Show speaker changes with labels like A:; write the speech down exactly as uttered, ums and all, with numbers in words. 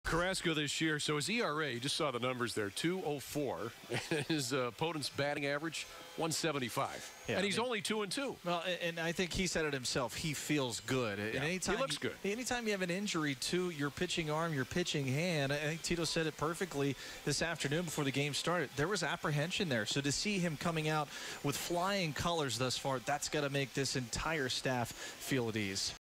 A: Carrasco this year, so his E R A, you just saw the numbers there, two oh four. His uh, opponent's batting average, one seventy-five. Yeah, and he's I mean, only two and two.
B: Well, and I think he said it himself. He feels good.
A: Yeah,
B: and anytime
A: he looks
B: you,
A: good.
B: Anytime you have an injury to your pitching arm, your pitching hand, I think Tito said it perfectly this afternoon before the game started. There was apprehension there. So to see him coming out with flying colors thus far, that's got to make this entire staff feel at ease.